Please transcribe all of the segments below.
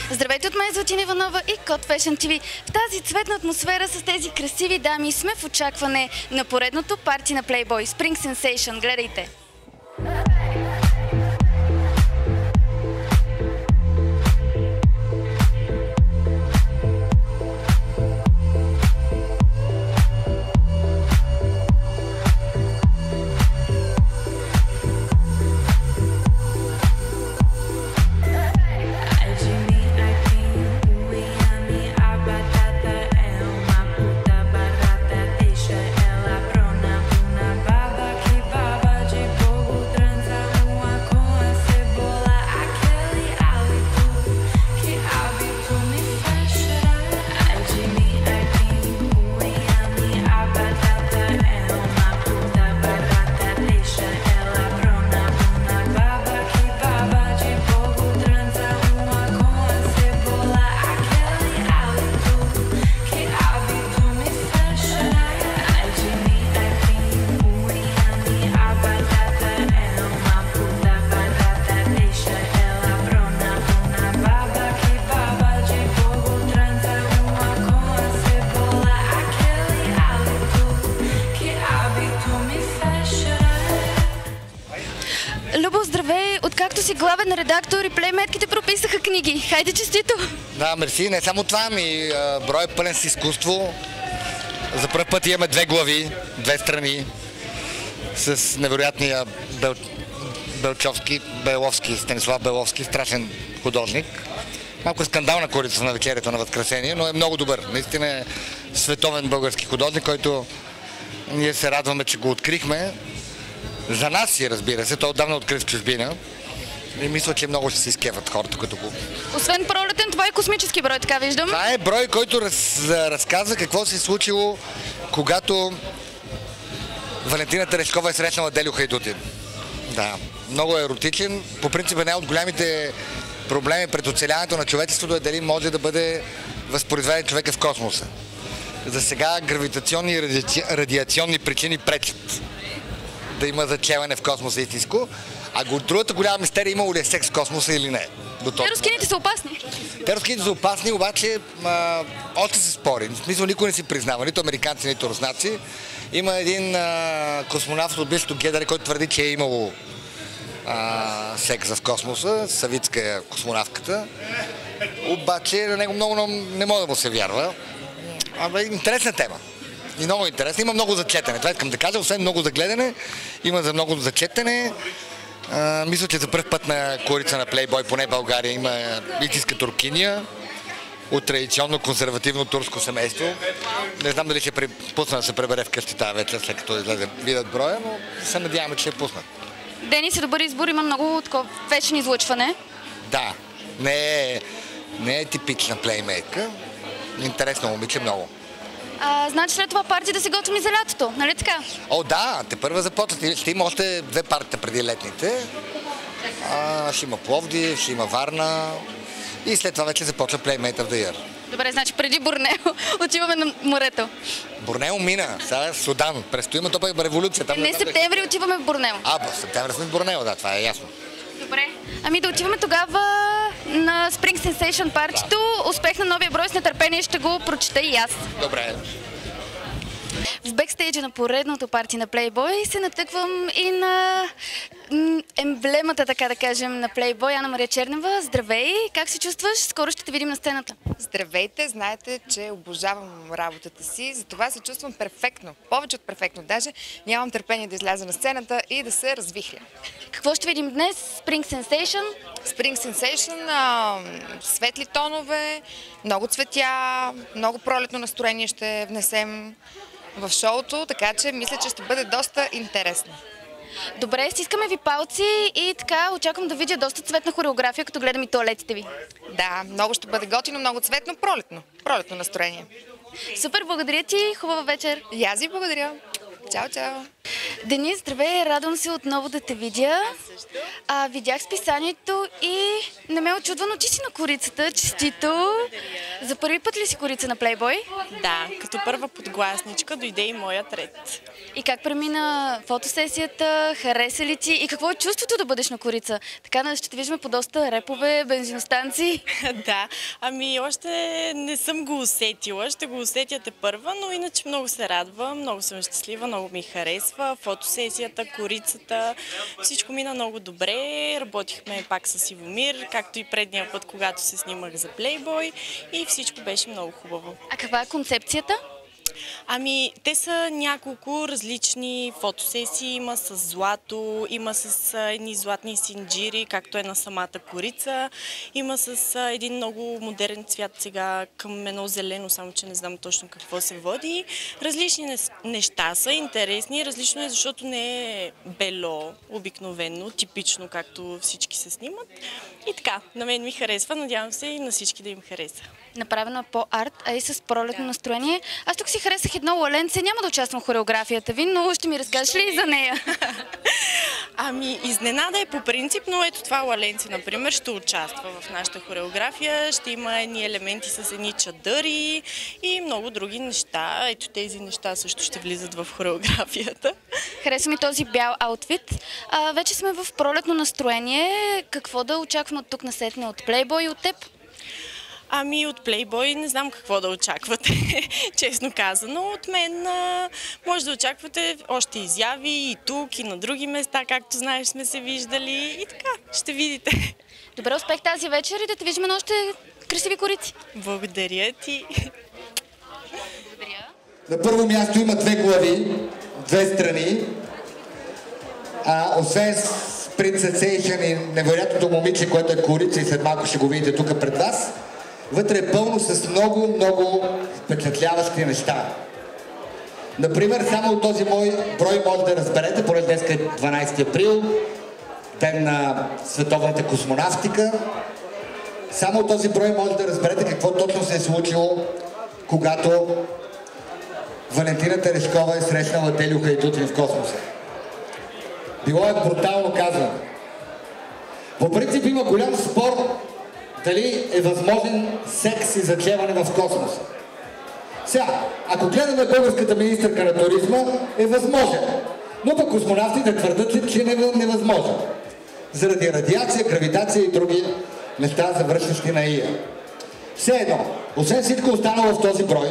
Здравейте от мен, Златина Иванова и Код Fashion TV. В тази цветна атмосфера с тези красиви дами сме в очакване на поредното парти на Playboy Spring Sensation. Гледайте! Любо, здравей! Откакто си главен редактор и плейметките прописаха книги. Хайде, честито! Да, мерси. Не само това, брой е пълен с изкуство. За първ път имаме две глави, две страни с невероятния Беловски, Станислав Беловски, страшен художник. Малко скандална корица на вечерието на Възкресение, но е много добър. Наистина е световен български художник, който ние се радваме, че го открихме. За нас си, разбира се, той отдавна открит в чужбина и мисля, че много ще се изкефат хората, които го... Освен пролетен, това е космически брой, така виждам. Това е брой, който разказва какво се е случило, когато Валентина Терешкова е срещнала Делю Хайдутин. Да, много еротичен. По принцип една от голямите проблеми пред оцеляването на човечеството е дали може да бъде възпроизведен човека в космоса. За сега гравитационни и радиационни причини пречат да има зачеване в космоса истинско, а другата голяма мистерия, имало ли е секс в космоса или не. Те рускините са опасни. Те рускините са опасни, обаче още се спори. В смисъл никой не си признава, нито американци, нито руснаци. Има един космонавт от бившето ГДР, който твърди, че е имало секс в космоса, Савицка е космонавтката. Обаче на него много не може да му се вярва. Интересна тема. И много интересно. Има много за четене. Това искам да кажа. Освен много за гледане, има за много за четене. Мисля, че за първ път на корица на Playboy, поне България, има истинска туркиня от традиционно консервативно турско семейство. Не знам дали ще пусна да се пребере вкъщи тази вечер, след като излезе видят броя, но се надяваме, че ще пуснат. Денис е добър избор, има много такова вечно излъчване. Да, не е типична плеймейтка. Интересно момиче много. Значи след това парти да се готвим и за лятото, нали така? О, да, те първа започват. Ще има още две партита преди летните. Ще има Пловдив, ще има Варна и след това вече започва Playmate of the Year. Добре, значи преди Борнео отиваме на морето. Борнео мина, сега Судан. Предстои има топа революция. Там не септември отиваме в Борнео. В септември сме в Борнео, да, това е ясно. Добре. Ами да отиваме тогава на Spring Sensation партито. Да. Успех на новия брой, с нетърпение ще го прочета и аз. Добре. В бекстейджа на поредното парти на Playboy се натъквам и на емблемата, така да кажем, на Playboy, Ана Мария Чернева. Здравей! Как се чувстваш? Скоро ще те видим на сцената. Здравейте! Знаете, че обожавам работата си, затова се чувствам перфектно. Повече от перфектно. Даже нямам търпение да изляза на сцената и да се развихля. Какво ще видим днес? Spring Sensation? Spring Sensation, светли тонове, много цветя, много пролетно настроение ще внесем в шоуто, така че мисля, че ще бъде доста интересно. Добре, стискаме ви палци и така очаквам да видя доста цветна хореография, като гледам и тоалетите ви. Да, много ще бъде готино, много цветно, пролетно настроение. Супер, благодаря ти, хубава вечер. И аз ви благодаря. Чао, чао. Денис, здравей, радвам се отново да те видя. Видях списанието и не ме очудвано, че си на корицата. Честито! За първи път ли си корица на Playboy? Да, като първа подгласничка дойде и моят ред. И как премина фотосесията? Хареса ли ти? И какво е чувството да бъдеш на корица? Така ще те виждаме по доста репове, бензиностанции. Да, още не съм го усетила. Ще го усетя тепърва, но иначе много се радвам, много съм щастлива, много ми харесва. Фотосесията, корицата, всичко мина много добре. Работихме пак с Ивомир, както и предния път, когато се снимах за Playboy и всичко беше много хубаво. А каква е концепцията? Те са няколко различни фотосесии. Има с злато, има с едни златни синджири, както е на самата корица. Има с един много модерен цвят сега към едно зелено, само че не знам точно какво се води. Различни неща са интересни. Различно е, защото не е бело, обикновено, типично, както всички се снимат. И така, на мен ми харесва. Надявам се и на всички да им хареса. Направена по-арт, а и с пролетно настроение. Аз тук си харесах едно ладенце. Няма да участвам в хореографията ви, но ще ми разкажеш ли и за нея? Изненада е по принцип, но ето това ладенце, например, ще участва в нашата хореография. Ще има едни елементи с едни чадъри и много други неща. Ето тези неща също ще влизат в хореографията. Хареса ми този бял аутфит. Вече сме в пролетно настроение. Какво да очакваме от тук насетне от Playboy и от теб? От Playboy не знам какво да очаквате, честно казано. От мен може да очаквате още изяви и тук, и на други места, както знаеш, сме се виждали и така, ще видите. Добре, успех тази вечер и да те виждаме на още красиви корици. Благодаря ти. Благодаря. На първо място има две глави, две страни. Освен Sprit Sensation и невероятното момиче, което е корица и след малко ще го видите тук пред вас, вътре е пълно с много, много впечатляващи неща. Например, само от този мой брой може да разберете, поне днес е 12 април, ден на световната космонавтика. Само от този брой може да разберете какво точно се е случило, когато Валентина Терешкова е срещнала Телю Хайдутин в космоса. Било е брутално казано. По принцип има голям спор дали е възможен секс и зачеване в космоса. Сега, ако гледаме българската министърка на туризма, е възможен. Но пък космонавтите твърдат, че е невъзможен. Заради радиация, гравитация и други неща, завършващи на ия. Все едно, освен всичко останало в този брой,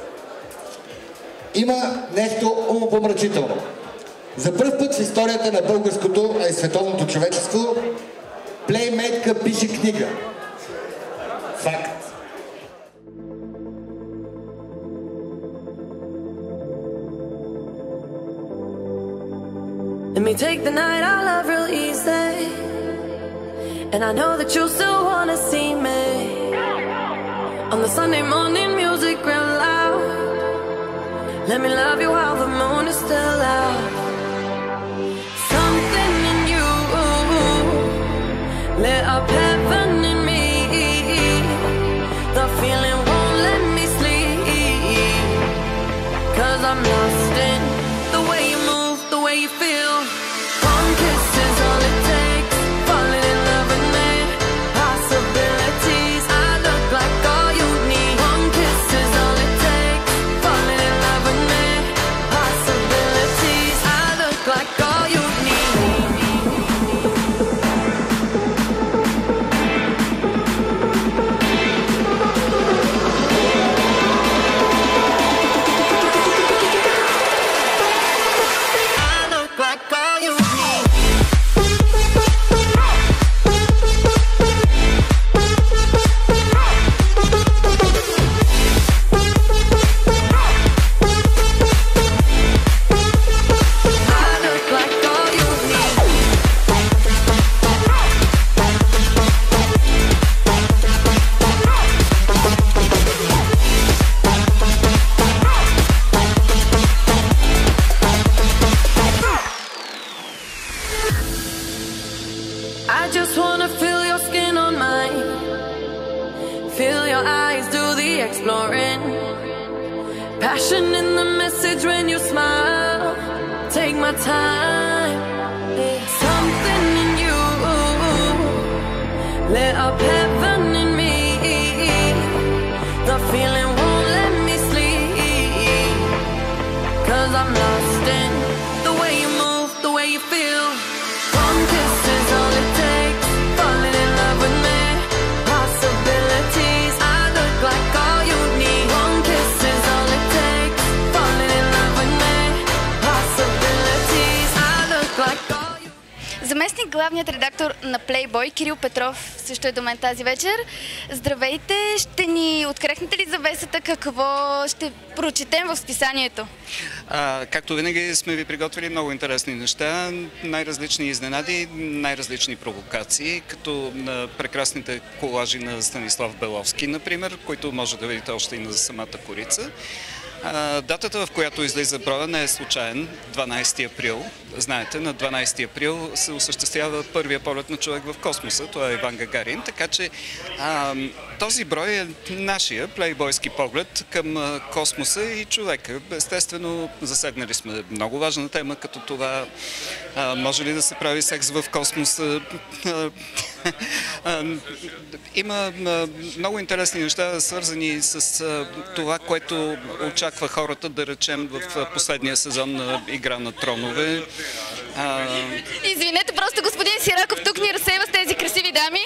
има нещо умопомрачително. За пръв път в историята на българското, а и световното човечество, плеймейтка пише книга. Факт. Let me take the night I love real easy, and I know that you still wanna see me on the Sunday morning music real loud. Let me love you while the moon is still out. Something in you lit up heaven in me. The feeling won't let me sleep, 'cause I'm lost in the way you move, the way you feel. One kiss is all it takes, falling in love with me. Possibilities, I look like all you need. One kiss is all it takes, falling in love with me. Possibilities, I look like all you need. Passion in the message when you smile. Take my time. I'm lost in the way you move, the way you feel. One kiss is all it takes, falling in love with me. Possibilities, I look like all you need. One kiss is all it takes, falling in love with me. Possibilities, I look like all you need. Заместник главният редактор на Playboy Кирил Петров също е до мен тази вечер. Здравейте! Ще ни открехнете ли завесата какво ще прочетем в списанието? Както винаги сме ви приготвили много интересни неща, най-различни изненади, най-различни провокации, като на прекрасните колажи на Станислав Беловски, например, които може да видите още и на самата корица. Датата, в която излиза броя, не е случайен. 12 април. Знаете, на 12 април се осъществява първия полет на човек в космоса. Това е Иван Гагарин. Така че този брой е нашия плейбойски поглед към космоса и човека. Естествено, засегнали сме много важна тема, като това може ли да се прави секс в космоса. Има много интересни неща, свързани с това, което очаква хората, да речем, в последния сезон на Игра на тронове. Извинете, просто господин Сираков тук ни разсейва с тези красиви дами.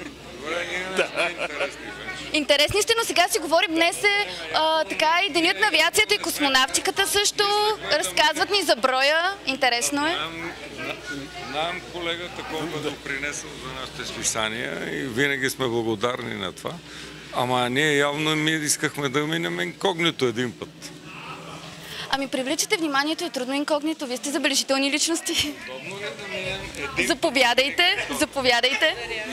Интересни сте, но сега си говорим. Днес е така и денят на авиацията и космонавтиката също. Разказват ни за броя. Интересно е. Нам колегата колко е допринесъл за нашите списания и винаги сме благодарни на това. Ама ние явно искахме да минем инкогнито един път. Ами привличате вниманието, е трудно инкогнито. Вие сте забележителни личности. Заповядайте, заповядайте.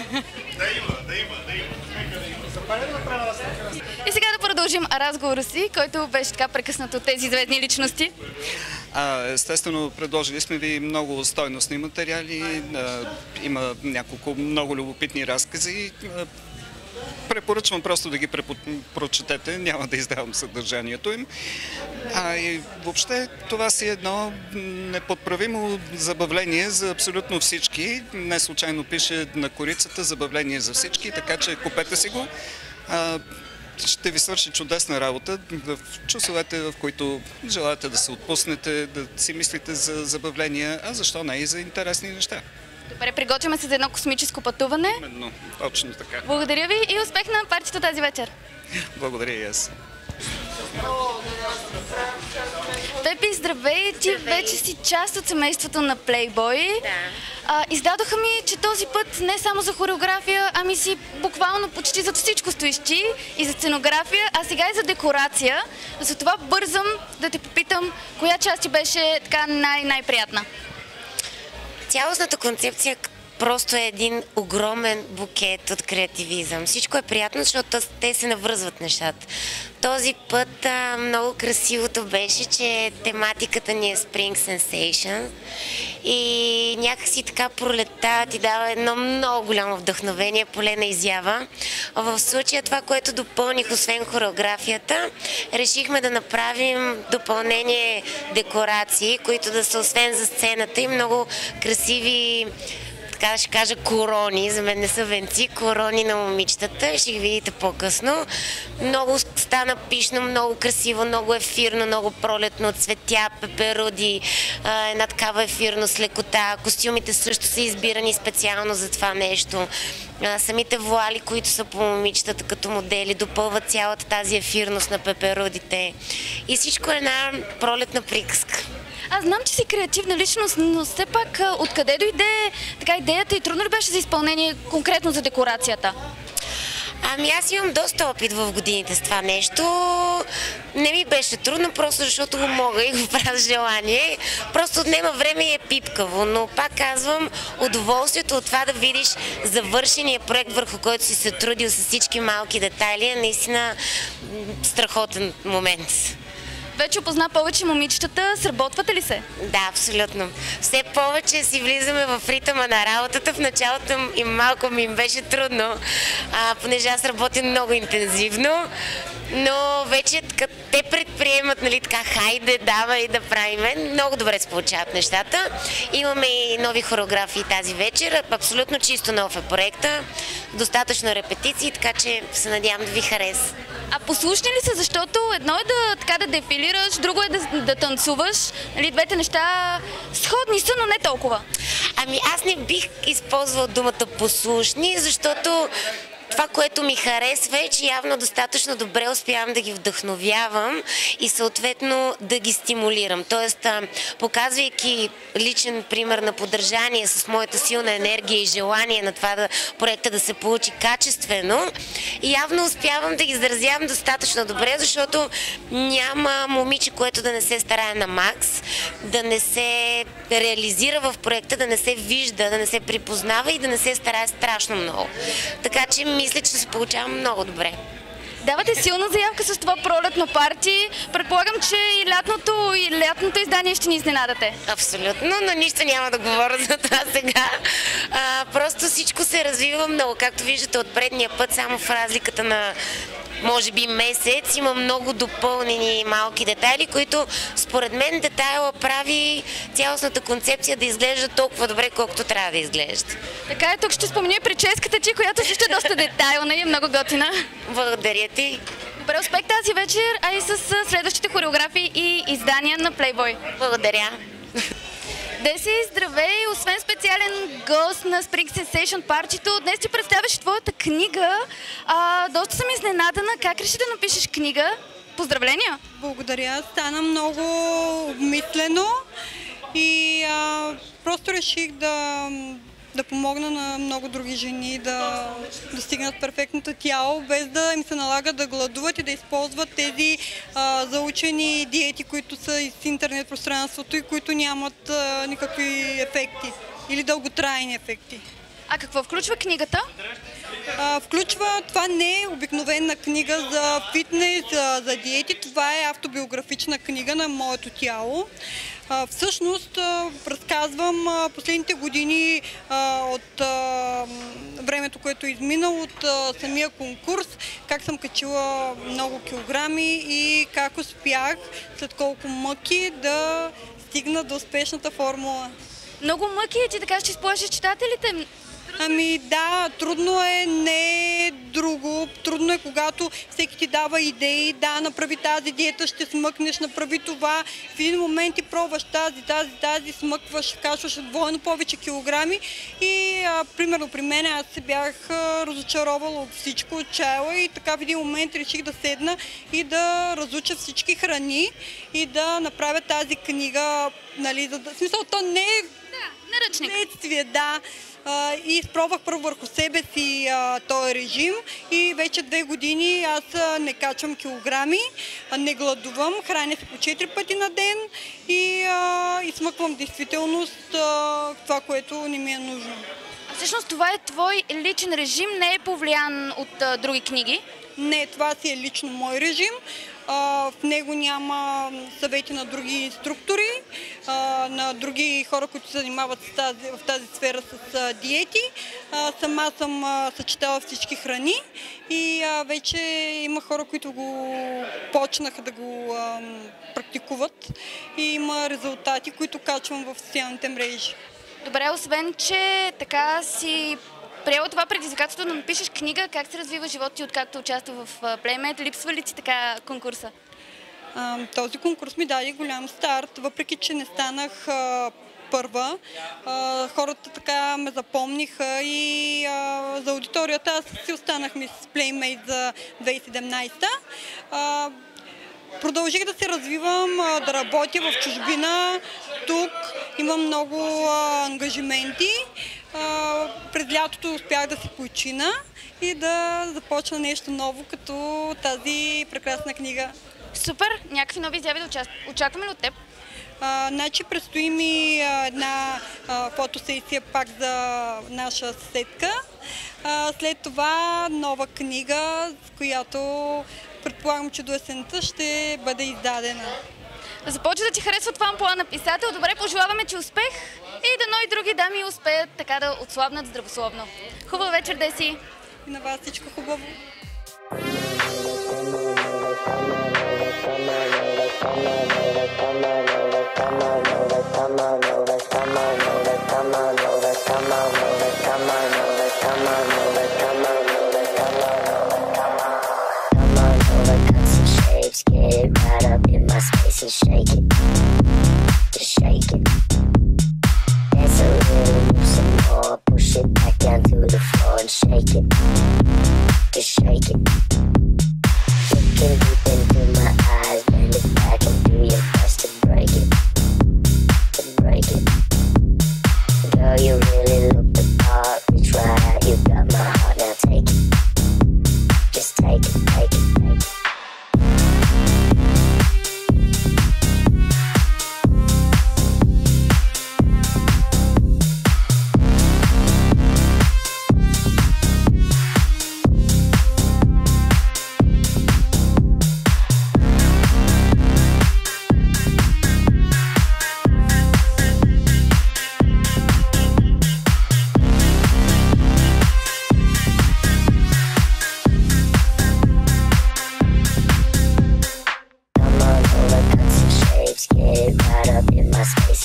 И сега да продължим разговора си, който беше така прекъснат от тези звездни личности. Естествено, предложили сме ви много стойностни материали. Има няколко много любопитни разкази. Препоръчвам просто да ги прочетете, няма да издавам съдържанието им. И въобще това си едно неподправимо забавление за абсолютно всички. Не случайно пише на корицата забавление за всички, така че купете си го. Ще ви свърши чудесна работа в часовете, в които желаете да се отпуснете, да си мислите за забавления, а защо не и за интересни неща. Добре, приготвяме се за едно космическо пътуване. Именно, точно така. Благодаря ви и успех на партито тази вечер. Благодаря и аз. Пепи, здравей! Ти вече си част от семейството на Playboy. Да. Издадоха ми, че този път не само за хореография, ами си буквално почти за всичко стоиш ти и за сценография, а сега и за декорация. Затова бързам да те попитам, коя част ти беше така най-приятна? Цялостната концепция просто е един огромен букет от креативизъм. Всичко е приятно, защото те се навръзват нещата. Този път много красивото беше, че тематиката ни е Spring Sensation и някакси така пролетта ти дава едно много голямо вдъхновение, полена изява. В случая това, което допълних, освен хореографията, решихме да направим допълнение декорации, които да са освен за сцената и много красиви, така да ще кажа, корони. За мен не са венци, корони на момичетата. Ще ги видите по-късно. Много стана пишно, много красиво, много ефирно, много пролетно. Цветя, пеперуди, една такава ефирност, лекота. Костюмите също са избирани специално за това нещо. Самите вуали, които са по момичетата като модели, допълват цялата тази ефирност на пеперудите. И всичко е една пролетна приказка. Аз знам, че си креативна личност, но все пак откъде дойде така идеята и трудно ли беше за изпълнение конкретно за декорацията? Ами аз имам доста опит в годините с това нещо. Не ми беше трудно, просто защото го мога и го правя с желание. Просто отнема време и е пипкаво, но пак казвам, удоволствието от това да видиш завършения проект, върху който си се трудил с всички малки детайли, е наистина страхотен момент. Вече опозна повече момичетата, сработвате ли се? Да, абсолютно. Все повече си влизаме в ритъма на работата. В началото и малко ми им беше трудно, понеже аз работя много интензивно, но вече те предприемат, нали, така, хайде, давай да правим. Много добре се получават нещата. Имаме и нови хореографии тази вечер. Абсолютно чисто нов е проекта. Достатъчно репетиции, така че се надявам да ви хареса. А послушни ли са? Защото едно е да дефилираш, друго е да танцуваш. Нали, двете неща сходни са, но не толкова. Ами аз не бих използвал думата послушни, защото това, което ми харесва е, че явно достатъчно добре успявам да ги вдъхновявам и съответно да ги стимулирам. Тоест, показвайки личен пример на поддържание с моята силна енергия и желание на това проекта да се получи качествено, явно успявам да ги изразявам достатъчно добре, защото няма момиче, което да не се старае на макс, да не се реализира в проекта, да не се вижда, да не се припознава и да не се старае страшно много. Така че мисля, че се получавам много добре. Давате силна заявка с това пролетно парти. Предполагам, че и лятното издание ще ни изненадате. Абсолютно, но нищо няма да говоря за това сега. Просто всичко се развива много. Както виждате от предния път, само в разликата на може би месец, има много допълнени малки детайли, които според мен детайла прави цялостната концепция да изглежда толкова добре, колкото трябва да изглежда. Така е, тук ще спомня прическата ти, която също е доста детайлна и е много готина. Благодаря ти. Добре, успех тази вечер, а и с следващите хореографии и издания на Playboy. Благодаря. Деси, здравей! Освен специален гост на Spring Sensation парчето, днес ти представяш твоята книга. Доста съм изненадана. Как реши да напишеш книга? Поздравления! Благодаря. Стана много обмислено и просто реших да помогна на много други жени да достигнат перфектното тяло, без да им се налага да гладуват и да използват тези заучени диети, които са из интернет пространството и които нямат никакви ефекти или дълготрайни ефекти. А какво включва книгата? Това не е обикновена книга за фитнес, за диети, това е автобиографична книга на моето тяло. Всъщност разказвам последните години от времето, което е изминало, от самия конкурс, как съм качила много килограми и как успях след колко мъки да стигна до успешната формула. Много мъки, ти така ще изплашиш читателите. Ами да, трудно е, не е друго. Трудно е, когато всеки ти дава идеи, да, направи тази диета, ще смъкнеш, направи това. В един момент ти пробваш тази, смъкваш, качваш двойно повече килограми и примерно при мен аз се бях разочаровала от всичко, отчаяла и така в един момент реших да седна и да разуча всички храни и да направя тази книга, нали, в смисъл, то не е наръчник. Следствие, да. И изпробвах първо върху себе си този режим и вече 2 години аз не качвам килограми, не гладувам, храня се по 4 пъти на ден и измъквам действителност това, което не ми е нужно. А всъщност това е твой личен режим, не е повлиян от други книги? Не, това си е лично мой режим. В него няма съвети на други инструктори, на други хора, които се занимават в тази сфера с диети. Сама съм съчетала всички храни и вече има хора, които го почнаха да го практикуват и има резултати, които качвам в социалните мрежи. Добре, освен че така си приела това предизвикателство да напишеш книга, как се развива живота ти, откакто участва в Playmate? Липсва ли ти така конкурса? Този конкурс ми даде голям старт, въпреки че не станах първа. Хората така ме запомниха и за аудиторията аз си останах мис Playmate за 2017. Продължих да се развивам, да работя в чужбина. Тук имам много ангажименти. През лятото успях да се почина и да започна нещо ново, като тази прекрасна книга. Супер! Някакви нови изяви да очакваме ли от теб? Значи предстои ми една фотосесия пак за наша съседка. След това нова книга, с която предполагам, че до есента ще бъде издадена. Започва да ти харесва това амплоа на писател. Добре, пожелаваме ти успех и дано и други дами успеят така да отслабнат здравословно. Хубава вечер, Деси! И на вас всичко хубаво! Come on.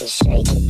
shake it.